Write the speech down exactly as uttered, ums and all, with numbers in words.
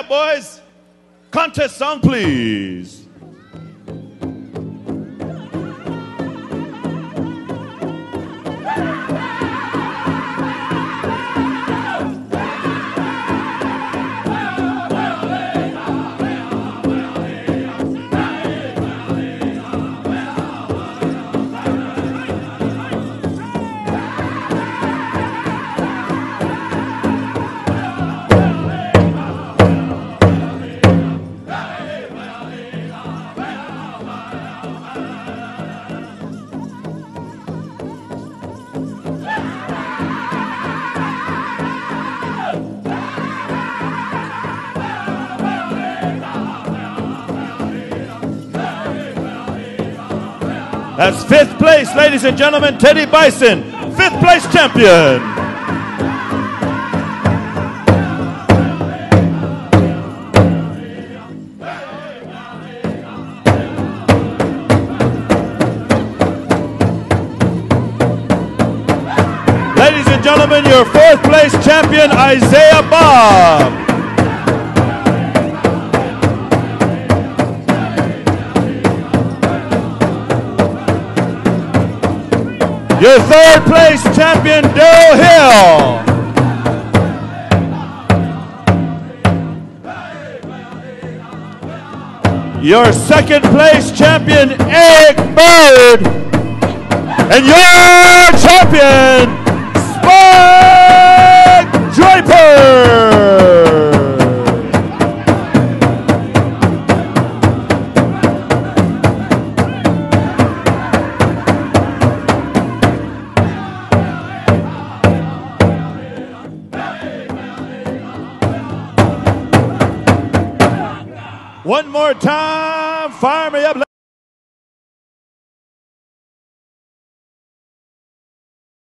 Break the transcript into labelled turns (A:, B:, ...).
A: up, boys. Contest song, please. That's fifth place, ladies and gentlemen, Teddy Bison, fifth place champion. Ladies and gentlemen, your fourth place champion, Isaiah Bob. Your third place champion, Daryl Hill. Your second place champion, Eric Bird. And your champion, Spike Draper. One more time, fire me up.